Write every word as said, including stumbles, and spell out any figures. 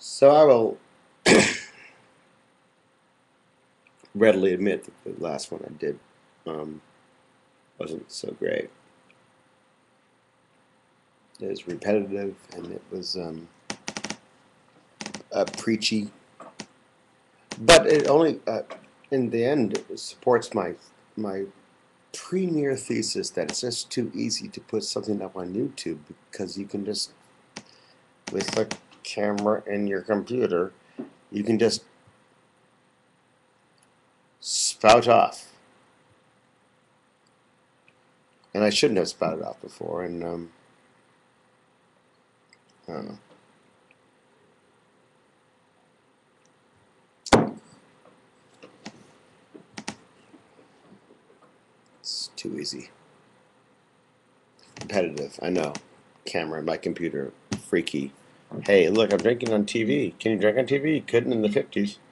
So I will readily admit that the last one I did um, wasn't so great. It was repetitive and it was um, uh, preachy, but it only, uh, in the end, it supports my my premier thesis that it's just too easy to put something up on YouTube because you can just, with a camera in your computer, you can just spout off. And I shouldn't have spouted off before, and um, I don't know. It's too easy. Competitive, I know. Camera in my computer, freaky. Hey, look, I'm drinking on T V. Can you drink on T V? You couldn't in the fifties.